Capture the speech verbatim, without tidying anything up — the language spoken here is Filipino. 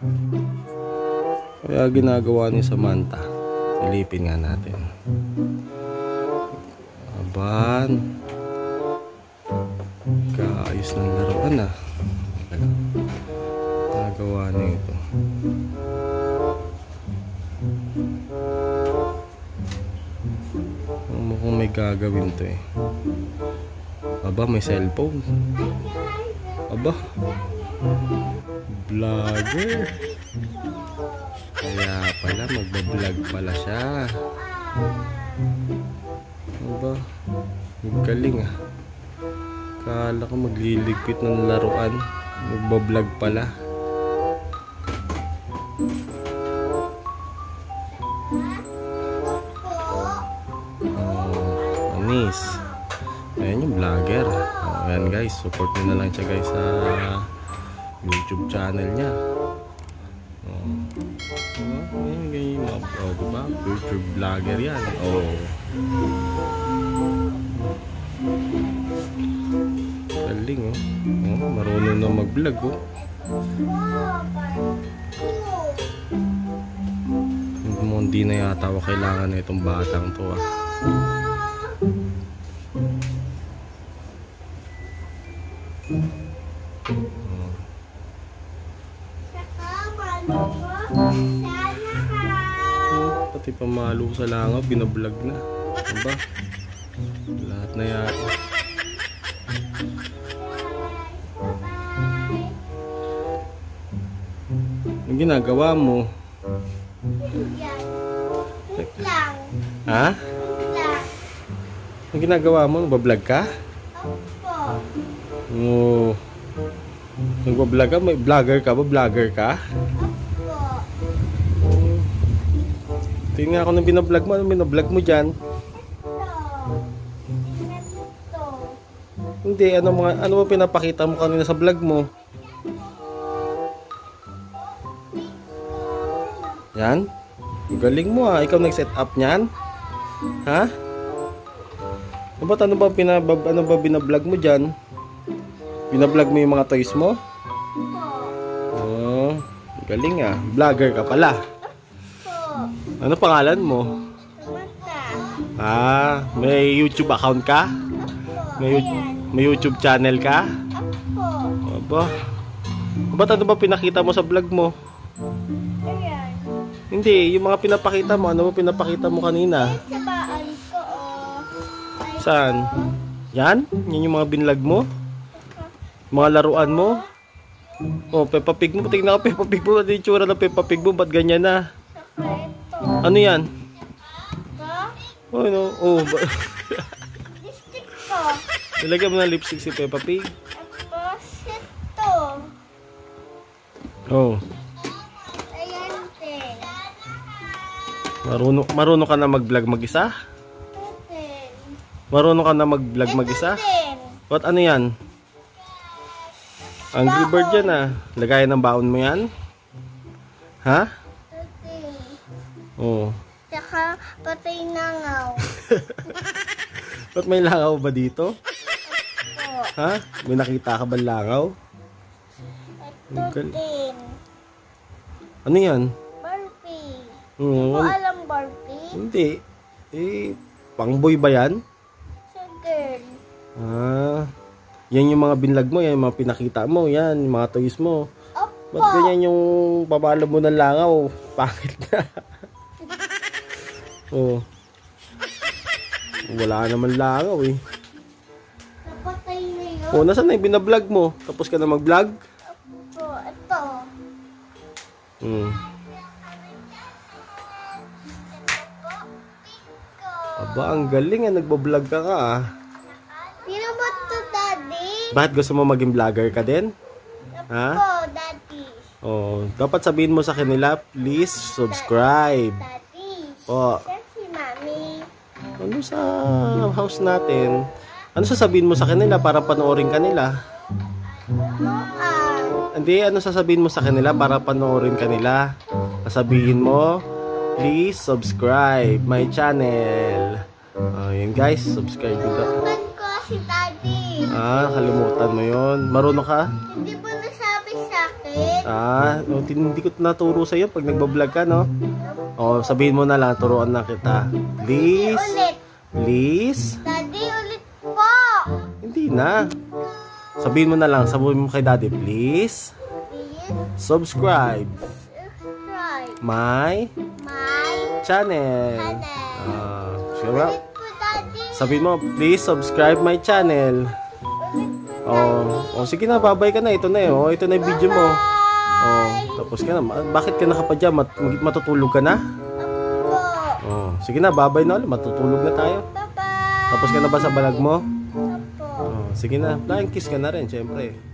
Kaya ginagawa ni Samantha. Silipin nga natin. Aban. Kaayos ng laruan ah. Nagawa niya ito. Mukhang may gagawin to eh. Aba, may cellphone. Aba, vlogger. Kaya pala, magbablog pala siya. Aba, galing ah. Kala ko magliligpit ng laruan, magbablog pala. Oh, anis. Ayan yung vlogger. Ayan guys, support nyo na lang siya guys sa YouTube channel niya. Oh. Diba? Ayan, ganyan yung oh, diba? YouTube vlogger yan. Oh. Galing oh. Oh, marunong na mag-vlog oh. Hindi na yata ako kailangan na itong batang to ah. Oh. Pati pamalo sa langaw, binablog na. Aba? Lahat na yata. Ang ginagawa mo? Ha? Ang ginagawa mo? Nagbablog ka? Oo. Nagbablog ka? May vlogger ka ba? Vlogger ka? Tingnan ako ng binablog mo. Anong binablog mo dyan? Hindi. Ano, mga, ano ba pinapakita mo kanina sa vlog mo? Yan? Galing mo ah. Ikaw nag-set up niyan? Ha? Ano ba, ano ba, pinabab, ano ba binablog mo dyan? Binablog mo yung mga toys mo? Oh, galing ah. Vlogger ka pala. Ano pangalan mo? Ah, may YouTube account ka? May, may YouTube channel ka? Aba. Ba't ano ba pinakita mo sa vlog mo? Hindi, yung mga pinapakita mo, ano ba pinapakita mo kanina? Saan? Yan? Yan yung mga binlog mo? Mga laruan mo? Oh, Peppa Pig mo. Tingnan ko Peppa Pig mo. Ano yung tsura ng Peppa Pig mo? Ba't ganyan na? Ano yan? Oh, no. Oh, lipstick ko. Nilagyan mo ng lipstick si Peppa Pig? Tapos ito. Oh. Marunong, marunong ka na mag-vlog mag-isa? Marunong ka na mag-vlog mag-isa? What, ano yan? Angry Bird yan ah. Lagayan ng baon mo yan? Ha? Oo. Oh. Saka patay nangaw. Ba't may langaw ba dito? Ito. Ha? May nakita ka ba langaw? Ito din. Ano yan? Barbie. Oo. Hindi ko alam Barbie. Hindi. Eh, pangboy ba yan? Sa girl. Ah, yan yung mga binlog mo, yan yung mga pinakita mo, yan, yung mga toys mo. Opo. Ba't ganyan yung pabalo mo ng langaw? Pangit na. Oh. Wala naman langaw eh. Napatay na yun. Oh, nasaan na yung binablog mo? Tapos ka na mag-vlog? Opo. Ito. Hmm. Aba, ang galing ah. Nagbablog ka ka ah. Sino ba ito, Daddy? Bakit gusto mo maging vlogger ka din? Ha? Opo, Daddy. Oh, dapat sabihin mo sa kanila, please subscribe. Daddy. Oh, Si Mami. ano sa house natin? Ano sasabihin mo sa kanila para panoorin kanila? Ah. Hindi, ano sasabihin mo sa kanila para panoorin kanila? Sasabihin mo, please subscribe my channel. Oh, yun guys, subscribe ko. Kalimutan ko si Daddy. Ah, kalimutan mo yun. Marunong ka? Hindi mo nasabi sa akin. Ah, oh, tin- hindi ko naturo sa'yo pag nagbablog ka, no? Oh, sabihin mo na lang, turuan na kita. Daddy Please, ulit. please. Daddy ulit po. Hindi na. Sabihin mo na lang, sabihin mo kay daddy, please, Please subscribe subscribe my my channel. channel. Ah, sige ba? Ulit po, Daddy. Sabihin mo, please subscribe my channel. Ulit po, Oh, oh sige na, babay ka na. Ito na eh. Oh, ito na yung video mo. Oh, Bye. tapos ka na. Ma- Bakit ka nakapadya? Mat- matutulog ka na? Po. Oh, sige na, babay na ulit. Matutulog na tayo. Bye-bye. Tapos ka na ba sa balag mo? Opo. Oh, sige na, flying kiss ka na rin, syempre.